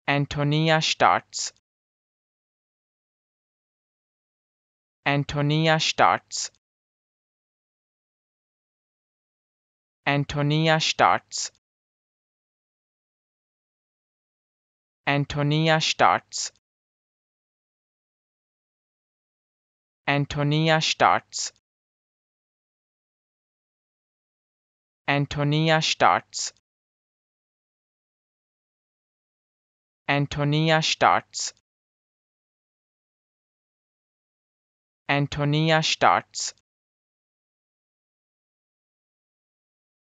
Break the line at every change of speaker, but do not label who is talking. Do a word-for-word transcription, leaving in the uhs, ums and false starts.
Antonia starts. Antonia starts. Antonia starts. Antonia starts. Antonia starts. Antonia starts. Antonia starts. Antonia starts.